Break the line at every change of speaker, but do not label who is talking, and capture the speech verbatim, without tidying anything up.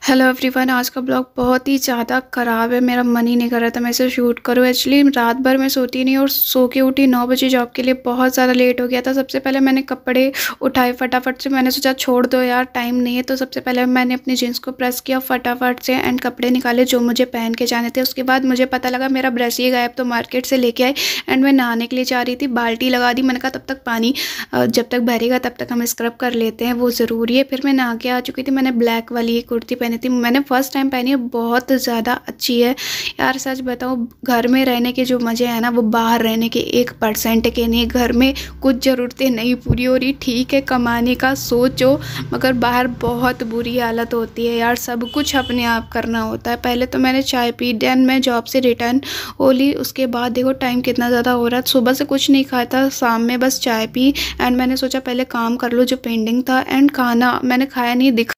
Hello everyone, आज का blog बहुत ही ज़्यादा ख़राब है। मेरा मन ही नहीं कर रहा था मैं इसे शूट करूँ। एक्चुअली रात भर मैं सोती नहीं और सो के उठी नौ बजे जॉब के लिए, बहुत ज़्यादा लेट हो गया था। सबसे पहले मैंने कपड़े उठाए फटाफट से, मैंने सोचा छोड़ दो यार, टाइम नहीं है। तो सबसे पहले मैंने अपनी जीन्स को प्रेस किया फटाफट से एंड कपड़े निकाले जो मुझे पहन के जाने थे। उसके बाद मुझे पता लगा मेरा ब्रश ही गायब, तो मार्केट से लेके आई एंड मैं नहाने के लिए जा रही थी। बाल्टी लगा दी, मैंने कहा तब तक पानी जब तक भरेगा तब तक हम स्क्रब कर लेते हैं, वो ज़रूरी है। फिर मैं नहा के आ चुकी थी। मैंने ब्लैक वाली कुर्ती पहनी थी, मैंने फर्स्ट टाइम पहनी है, बहुत ज़्यादा अच्छी है यार। सच बताऊँ, घर में रहने के जो मज़े हैं ना वो बाहर रहने के एक परसेंट के नहीं। घर में कुछ ज़रूरतें नहीं पूरी हो रही, ठीक है, कमाने का सोचो, मगर बाहर बहुत बुरी हालत होती है यार। सब कुछ अपने आप करना होता है। पहले तो मैंने चाय पी, देन मैं जॉब से रिटर्न हो ली। उसके बाद देखो टाइम कितना ज़्यादा हो रहा है। सुबह से कुछ नहीं खाया था, शाम में बस चाय पी एंड मैंने सोचा पहले काम कर लो जो पेंडिंग था, एंड खाना मैंने खाया नहीं, दिखा